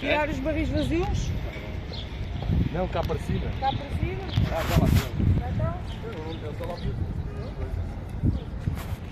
Tirar os barris vazios? Não, cá para cima. Cá para cima? Já lá. Então? Eu estou lá.